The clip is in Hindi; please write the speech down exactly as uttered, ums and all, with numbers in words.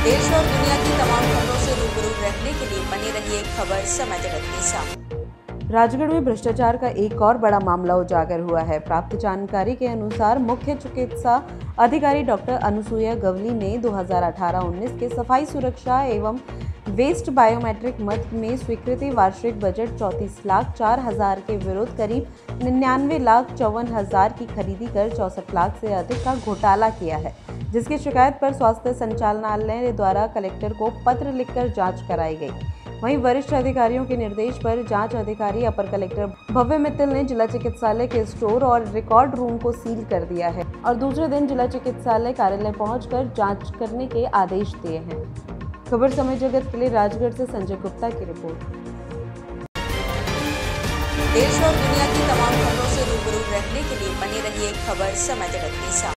देश और दुनिया की तमाम खबरों से रूबरू रहने के लिए बने रहिए खबर समय जगत के साथ। राजगढ़ में भ्रष्टाचार का एक और बड़ा मामला उजागर हुआ है। प्राप्त जानकारी के अनुसार मुख्य चिकित्सा अधिकारी डॉक्टर अनुसुईया गवली ने दो हज़ार अठारह उन्नीस के सफाई सुरक्षा एवं वेस्ट बायोमेट्रिक मद में स्वीकृति वार्षिक बजट चौंतीस लाख चार हजार के विरुद्ध करीब निन्यानवे लाख चौवन हजार की खरीदी कर चौसठ लाख से अधिक का घोटाला किया है, जिसकी शिकायत पर स्वास्थ्य संचालनालय द्वारा कलेक्टर को पत्र लिखकर जांच कराई गई। वहीं वरिष्ठ अधिकारियों के निर्देश पर जांच अधिकारी अपर कलेक्टर भव्य मित्तल ने जिला चिकित्सालय के स्टोर और रिकॉर्ड रूम को सील कर दिया है और दूसरे दिन जिला चिकित्सालय कार्यालय पहुंचकर जांच करने के आदेश दिए हैं। खबर समय जगत के लिए राजगढ़ से संजय गुप्ता की रिपोर्ट। देश और दुनिया की तमाम खबरों से रूबरू रहने के लिए बने रहिए खबर समय जगत के साथ।